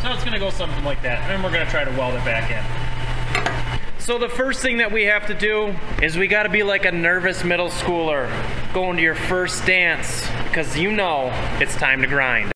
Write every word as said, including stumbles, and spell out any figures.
So it's gonna go something like that, and then we're gonna try to weld it back in. So the first thing that we have to do is we gotta be like a nervous middle schooler going to your first dance, because you know it's time to grind.